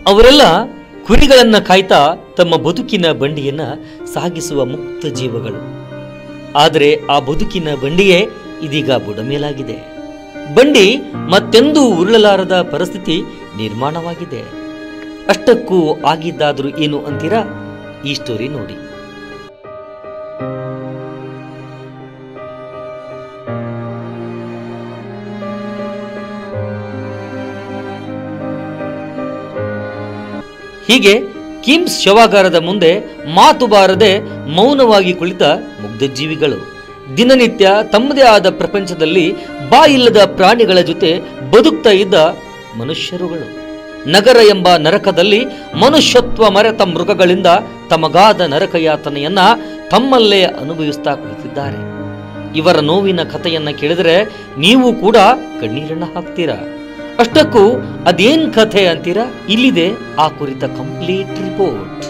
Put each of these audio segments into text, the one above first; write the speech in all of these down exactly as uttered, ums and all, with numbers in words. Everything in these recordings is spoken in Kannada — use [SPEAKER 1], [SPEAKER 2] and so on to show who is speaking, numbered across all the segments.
[SPEAKER 1] ಅವರೆಲ್ಲ ಕುರಿಗಳನ್ನ ಕಾಯ್ತಾ ತಮ್ಮ ಬದುಕಿನ ಬಂಡಿಯನ್ನ ಸಾಗಿಸುವ ಮುಕ್ತ ಜೀವಗಳು. ಆದರೆ ಆ ಬದುಕಿನ ಬಂಡಿಯೇ ಇದೀಗ ಬುಡಮೇಲಾಗಿದೆ. ಬಂಡಿ ಮತ್ತೆಂದೂ ಉರುಳಲಾರದ ಪರಿಸ್ಥಿತಿ ನಿರ್ಮಾಣವಾಗಿದೆ. ಅಷ್ಟಕ್ಕೂ ಆಗಿದ್ದಾದರೂ ಏನು ಅಂತೀರಾ? ಈ ಸ್ಟೋರಿ ನೋಡಿ. ಹೀಗೆ ಕಿಮ್ಸ್ ಶವಾಗಾರದ ಮುಂದೆ ಮಾತು ಬಾರದೆ ಮೌನವಾಗಿ ಕುಳಿತ ಮುಗ್ಧ ಜೀವಿಗಳು ದಿನನಿತ್ಯ ತಮ್ಮದೇ ಆದ ಪ್ರಪಂಚದಲ್ಲಿ ಬಾಯಿಲ್ಲದ ಪ್ರಾಣಿಗಳ ಜೊತೆ ಬದುಕ್ತಾ ಇದ್ದ ಮನುಷ್ಯರುಗಳು. ನಗರ ಎಂಬ ನರಕದಲ್ಲಿ ಮನುಷ್ಯತ್ವ ಮರೆತ ಮೃಗಗಳಿಂದ ತಮಗಾದ ನರಕಯಾತನೆಯನ್ನ ತಮ್ಮಲ್ಲೇ ಅನುಭವಿಸ್ತಾ ಕುಳಿತಿದ್ದಾರೆ. ಇವರ ನೋವಿನ ಕಥೆಯನ್ನ ಕೇಳಿದರೆ ನೀವು ಕೂಡ ಕಣ್ಣೀರನ್ನ ಹಾಕ್ತೀರಾ. ಅಷ್ಟಕ್ಕೂ ಅದೇನ್ ಕಥೆ ಅಂತೀರಾ? ಇಲ್ಲಿದೆ ಆ ಕುರಿತ ಕಂಪ್ಲೀಟ್ ರಿಪೋರ್ಟ್.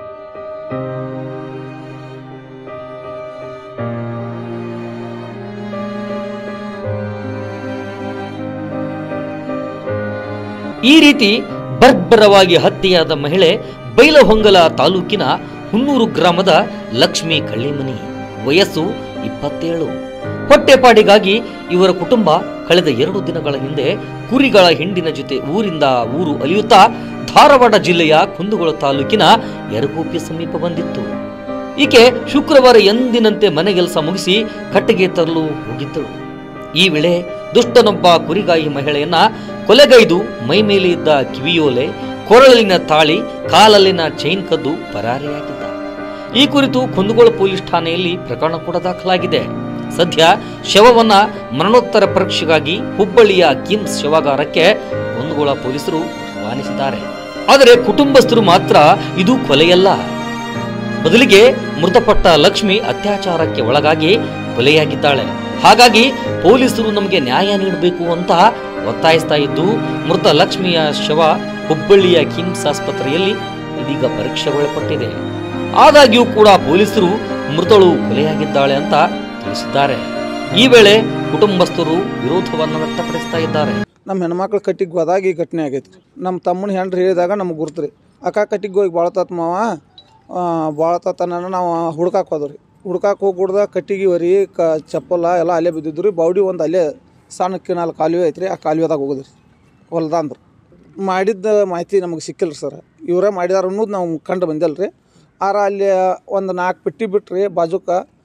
[SPEAKER 1] ಈ ರೀತಿ ಬರ್ಬರವಾಗಿ ಹತ್ಯೆಯಾದ ಮಹಿಳೆ ಬೈಲಹೊಂಗಲ ತಾಲೂಕಿನ ಹುನ್ನೂರು ಗ್ರಾಮದ ಲಕ್ಷ್ಮೀ ಕಳ್ಳಿಮನಿ. ವಯಸ್ಸು ಇಪ್ಪತ್ತೇಳು. ಹೊಟ್ಟೆಪಾಡಿಗಾಗಿ ಇವರ ಕುಟುಂಬ ಕಳೆದ ಎರಡು ದಿನಗಳ ಹಿಂದೆ ಕುರಿಗಳ ಹಿಂಡಿನ ಜೊತೆ ಊರಿಂದ ಊರು ಅಲಿಯುತ್ತಾ ಧಾರವಾಡ ಜಿಲ್ಲೆಯ ಕುಂದಗೋಳ ತಾಲೂಕಿನ ಯರಗೋಪಿ ಸಮೀಪ ಬಂದಿತ್ತು. ಈಕೆ ಶುಕ್ರವಾರ ಎಂದಿನಂತೆ ಮನೆಗೆಲಸ ಮುಗಿಸಿ ಕಟ್ಟಿಗೆ ತರಲು ಹೋಗಿದ್ದಳು. ಈ ವೇಳೆ ದುಷ್ಟನೊಬ್ಬ ಕುರಿಗಾಯಿ ಮಹಿಳೆಯನ್ನ ಕೊಲೆಗೈದು ಮೈ ಮೇಲೆ ಇದ್ದ ಕಿವಿಯೋಲೆ, ಕೊರಳಿನ ತಾಳಿ, ಕಾಲಲ್ಲಿನ ಚೈನ್ ಕದ್ದು ಪರಾರಿಯಾಗಿದ್ದ. ಈ ಕುರಿತು ಕುಂದಗೋಳ ಪೊಲೀಸ್ ಠಾಣೆಯಲ್ಲಿ ಪ್ರಕರಣ ಕೂಡ ದಾಖಲಾಗಿದೆ. ಸದ್ಯ ಶವವನ್ನ ಮರಣೋತ್ತರ ಪರೀಕ್ಷೆಗಾಗಿ ಹುಬ್ಬಳ್ಳಿಯ ಕಿಮ್ಸ್ ಶವಾಗಾರಕ್ಕೆ ಕುಂದಗೋಳ ಪೊಲೀಸರು ರವಾನಿಸಿದ್ದಾರೆ. ಆದರೆ ಕುಟುಂಬಸ್ಥರು ಮಾತ್ರ ಇದು ಕೊಲೆಯಲ್ಲ, ಬದಲಿಗೆ ಮೃತಪಟ್ಟ ಲಕ್ಷ್ಮಿ ಅತ್ಯಾಚಾರಕ್ಕೆ ಒಳಗಾಗಿ ಕೊಲೆಯಾಗಿದ್ದಾಳೆ. ಹಾಗಾಗಿ ಪೊಲೀಸರು ನಮಗೆ ನ್ಯಾಯ ನೀಡಬೇಕು ಅಂತ ಒತ್ತಾಯಿಸ್ತಾ ಇದ್ದು ಮೃತ ಲಕ್ಷ್ಮಿಯ ಶವ ಹುಬ್ಬಳ್ಳಿಯ ಕಿಮ್ಸ್ ಆಸ್ಪತ್ರೆಯಲ್ಲಿ ಇದೀಗ ಪರೀಕ್ಷೆಗೊಳಪಟ್ಟಿದೆ. ಆದಾಗ್ಯೂ ಕೂಡ ಪೊಲೀಸರು ಮೃತಳು ಕೊಲೆಯಾಗಿದ್ದಾಳೆ ಅಂತ ತಿಳಿಸಿದ್ದಾರೆ. ಈ ವೇಳೆ ಕುಟುಂಬಸ್ಥರು ವಿರೋಧವನ್ನು ವ್ಯಕ್ತಪಡಿಸ್ತಾ ಇದ್ದಾರೆ.
[SPEAKER 2] ನಮ್ಮ ಹೆಣ್ಮಕ್ಳು ಕಟ್ಟಿಗೆ ಹೋದಾಗ ಈ ಘಟನೆ ಆಗೈತಿ. ನಮ್ಮ ತಮ್ಮನ ಹೆಂಡ್ರು ಹೇಳಿದಾಗ ನಮ್ಗೆ ಗುರ್ತ್ರಿ. ಅಕ್ಕ ಕಟ್ಟಿಗೆ ಹೋಗಿ ಬಾಳತತ್ ಮಾವ ಬಾಳತನ ನಾವು ಹುಡ್ಕಾಕ್ ಹೋದ್ರಿ. ಹುಡ್ಕಾಕ್ ಹೋಗಿ ಹುಡ್ದ ಕಟ್ಟಿಗೆ ವರಿ ಕ ಚಪ್ಪಲ ಎಲ್ಲ ಅಲ್ಲೇ ಬಿದ್ದಿದ್ದು ರೀ. ಬೌಡಿ ಒಂದು ಅಲ್ಲೇ ಸಣ್ಣ ಕಿನಾಲ್ ಕಾಲುವೆ ಐತ್ರಿ. ಆ ಕಾಲುವೆದಾಗ ಹೋಗೋದ್ರಿ ಹೊಲ್ದ ಅಂದ್ರೆ ಮಾಡಿದ್ದ ಮಾಹಿತಿ ನಮಗೆ ಸಿಕ್ಕಿಲ್ಲ ಸರ್. ಇವರೇ ಮಾಡಿದಾರ ಅನ್ನೋದು ನಾವು ಕಂಡು ಬಂದಿಲ್ಲ ರೀ. ಆರ ಅಲ್ಲಿ ಒಂದು ನಾಲ್ಕು ಪೆಟ್ಟಿ ಬಿಟ್ರಿ ಬಾಜುಕ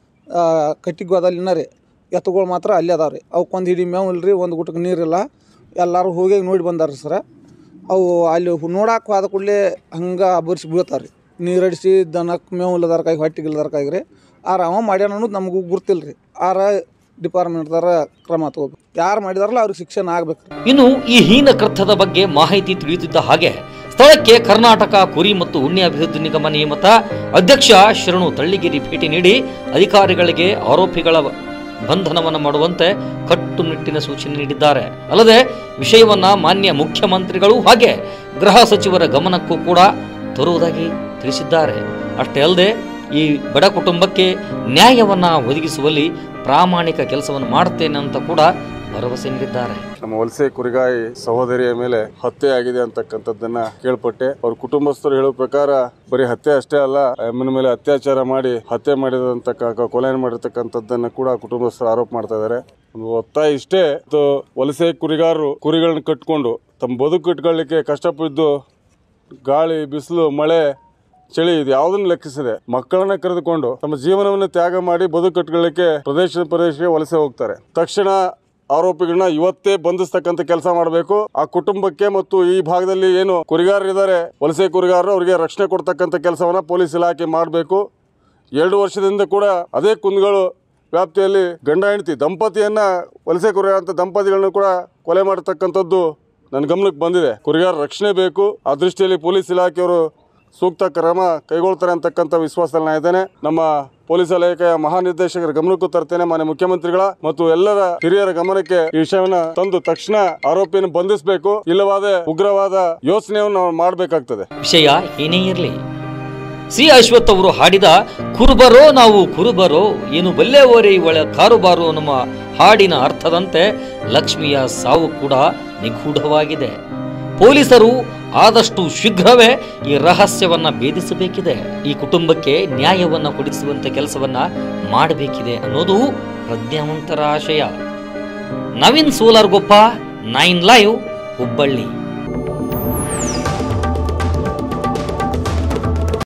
[SPEAKER 2] ಕಟ್ಟಿಗೆ ಹೋದಲ್ಲಿ ರೀ. ಎತ್ತುಗಳು ಮಾತ್ರ ಅಲ್ಲಿ ಅದಾವ ರೀ. ಅವಕ್ಕೊಂದು ಹಿಡಿ ಮೇವು ಇಲ್ರಿ, ಒಂದು ಗುಟ್ಟಕ್ಕೆ ನೀರಿಲ್ಲ. ಎಲ್ಲರೂ ಹೋಗಿ ನೋಡಿ ಬಂದಾರ ರೀ ಸರ. ಅವು ಅಲ್ಲಿ ನೋಡಕ್ಕೆ ಹೋದ ಕೂಡಲೇ ಹಂಗೆ ಅಬರ್ಸಿ ಬೀಳ್ತಾರೆ ರೀ. ನೀರಡಿಸಿ ದನಕ್ಕೆ ಮೇವು ಇಲ್ಲದಾರ ಕಾಯಿ ಹೊಟ್ಟಿಗೆ ಇಲ್ಲದಾರ ಕಾಯಿಗ್ರಿ. ಆರ ಅವ ಮಾಡ್ಯಾನ ಅನ್ನೋದು ನಮಗೂ ಗುರ್ತಿಲ್ಲ ರೀ. ಆರ ಡಿಪಾರ್ಟ್ಮೆಂಟ್ದಾರ ಕ್ರಮ ತಗೋಬೇಕು. ಯಾರು ಮಾಡಿದಾರಲ್ಲ ಅವ್ರಿಗೆ ಶಿಕ್ಷಣ ಆಗ್ಬೇಕು.
[SPEAKER 1] ಇನ್ನು ಈ ಹೀನ ಕೃತ್ಯದ ಬಗ್ಗೆ ಮಾಹಿತಿ ತಿಳಿಯುತ್ತಿದ್ದ ಹಾಗೆ ಸ್ಥಳಕ್ಕೆ ಕರ್ನಾಟಕ ಕುರಿ ಮತ್ತು ಉಣ್ಣೆ ಅಭಿವೃದ್ಧಿ ನಿಗಮ ನೇಮಕ ಅಧ್ಯಕ್ಷ ಶರಣು ತಳ್ಳಿಗಿರಿ ಭೇಟಿ ನೀಡಿ ಅಧಿಕಾರಿಗಳಿಗೆ ಆರೋಪಿಗಳ ಬಂಧನವನ್ನು ಮಾಡುವಂತೆ ಕಟ್ಟುನಿಟ್ಟಿನ ಸೂಚನೆ ನೀಡಿದ್ದಾರೆ. ಅಲ್ಲದೆ ವಿಷಯವನ್ನ ಮಾನ್ಯ ಮುಖ್ಯಮಂತ್ರಿಗಳು ಹಾಗೆ ಗೃಹ ಸಚಿವರ ಗಮನಕ್ಕೂ ಕೂಡ ತರುವುದಾಗಿ ತಿಳಿಸಿದ್ದಾರೆ. ಅಷ್ಟೇ ಅಲ್ಲದೆ ಈ ಬಡ ಕುಟುಂಬಕ್ಕೆ ನ್ಯಾಯವನ್ನ ಒದಗಿಸುವಲ್ಲಿ ಪ್ರಾಮಾಣಿಕ ಕೆಲಸವನ್ನು ಮಾಡುತ್ತೇನೆ ಅಂತ ಕೂಡ ಭರವಸೆ ನೀಡಿದ್ದಾರೆ.
[SPEAKER 3] ನಮ್ಮ ವಲಸೆ ಕುರಿಗಾಯಿ ಸಹೋದರಿಯ ಮೇಲೆ ಹತ್ಯೆ ಆಗಿದೆ ಅಂತಕ್ಕಂಥದ್ದನ್ನ ಕೇಳ್ಪಟ್ಟೆ. ಅವ್ರ ಕುಟುಂಬಸ್ಥರು ಹೇಳೋ ಪ್ರಕಾರ ಬರೀ ಹತ್ಯೆ ಅಷ್ಟೇ ಅಲ್ಲ, ಎಮ್ಮನ ಮೇಲೆ ಅತ್ಯಾಚಾರ ಮಾಡಿ ಹತ್ಯೆ ಮಾಡಿದಂತ ಕೊಲೆ ಮಾಡಿರ್ತಕ್ಕಂಥದ್ದನ್ನ ಕೂಡ ಕುಟುಂಬಸ್ಥರು ಆರೋಪ ಮಾಡ್ತಾ ಇದ್ದಾರೆ. ಒಂದು ಒತ್ತಾಯ ಇಷ್ಟೇ, ವಲಸೆ ಕುರಿಗಾರರು ಕುರಿಗಳನ್ನ ಕಟ್ಕೊಂಡು ತಮ್ಮ ಬದುಕು ಇಟ್ಕೊಳ್ಳಿಕ್ಕೆ ಕಷ್ಟಪಟ್ಟು ಗಾಳಿ, ಬಿಸಿಲು, ಮಳೆ, ಚಳಿ ಇದು ಯಾವುದನ್ನು ಲೆಕ್ಕಿಸದೆ ಮಕ್ಕಳನ್ನ ಕರೆದುಕೊಂಡು ತಮ್ಮ ಜೀವನವನ್ನು ತ್ಯಾಗ ಮಾಡಿ ಬದುಕು ಕಟ್ಕೊಳ್ಳಿಕ್ಕೆ ಪ್ರದೇಶದ ಪ್ರದೇಶಕ್ಕೆ ವಲಸೆ ಹೋಗ್ತಾರೆ. ತಕ್ಷಣ ಆರೋಪಿಗಳನ್ನ ಇವತ್ತೇ ಬಂಧಿಸ್ತಕ್ಕಂಥ ಕೆಲಸ ಮಾಡಬೇಕು. ಆ ಕುಟುಂಬಕ್ಕೆ ಮತ್ತು ಈ ಭಾಗದಲ್ಲಿ ಏನು ಕುರಿಗಾರರಿದ್ದಾರೆ, ವಲಸೆ ಕುರಿಗಾರರು, ಅವರಿಗೆ ರಕ್ಷಣೆ ಕೊಡ್ತಕ್ಕಂಥ ಕೆಲಸವನ್ನ ಪೊಲೀಸ್ ಇಲಾಖೆ ಮಾಡಬೇಕು. ಎರಡು ವರ್ಷದಿಂದ ಕೂಡ ಅದೇ ಕುಂದಗೋಳ ವ್ಯಾಪ್ತಿಯಲ್ಲಿ ಗಂಡ ಹೆಂಡತಿ ದಂಪತಿಯನ್ನ ವಲಸೆ ಕುರಿಗಾರ ಅಂತ ದಂಪತಿಗಳನ್ನ ಕೂಡ ಕೊಲೆ ಮಾಡತಕ್ಕಂಥದ್ದು ನನ್ನ ಗಮನಕ್ಕೆ ಬಂದಿದೆ. ಕುರಿಗಾರ ರಕ್ಷಣೆ ಬೇಕು. ಆ ದೃಷ್ಟಿಯಲ್ಲಿ ಪೊಲೀಸ್ ಇಲಾಖೆಯವರು ಸೂಕ್ತ ಕ್ರಮ ಕೈಗೊಳ್ತಾರೆ ಅಂತಕ್ಕಂಥ ವಿಶ್ವಾಸದಲ್ಲಿ ನಾನು ಇದ್ದೇನೆ. ನಮ್ಮ ಪೊಲೀಸ್ ಇಲಾಖೆಯ ಮಹಾನಿರ್ದೇಶಕರ ಗಮನಕ್ಕೂ ತರ್ತೇನೆ, ಮಾನ್ಯ ಮುಖ್ಯಮಂತ್ರಿಗಳ ಮತ್ತು ಎಲ್ಲರ ಹಿರಿಯರ ಗಮನಕ್ಕೆ ಈ ವಿಷಯವನ್ನ ತಂದು ತಕ್ಷಣ ಆರೋಪಿಯನ್ನು ಬಂಧಿಸಬೇಕು. ಇಲ್ಲವಾದ ಉಗ್ರವಾದ ಯೋಚನೆಯನ್ನು ನಾವು ಮಾಡಬೇಕಾಗ್ತದೆ.
[SPEAKER 1] ವಿಷಯ ಏನೇ ಇರಲಿ, ಸಿ ಅಶ್ವಥ್ ಅವರು ಹಾಡಿದ ಕುರುಬರೋ ನಾವು ಕುರುಬರೋ ಏನು ಬಲ್ಲೆ ಓರೆ ಒಳ ಕಾರುಬಾರು ನಮ್ಮ ಹಾಡಿನ ಅರ್ಥದಂತೆ ಲಕ್ಷ್ಮಿಯ ಸಾವು ಕೂಡ ನಿಗೂಢವಾಗಿದೆ. ಪೊಲೀಸರು ಆದಷ್ಟು ಶೀಘ್ರವೇ ಈ ರಹಸ್ಯವನ್ನ ಭೇದಿಸಬೇಕಿದೆ. ಈ ಕುಟುಂಬಕ್ಕೆ ನ್ಯಾಯವನ್ನ ಕೊಡಿಸುವಂತ ಕೆಲಸವನ್ನ ಮಾಡಬೇಕಿದೆ ಅನ್ನೋದು ಪ್ರಜ್ಞಾವಂತರ ಆಶಯ. Naveen Solargoppa, nine live, Hubballi.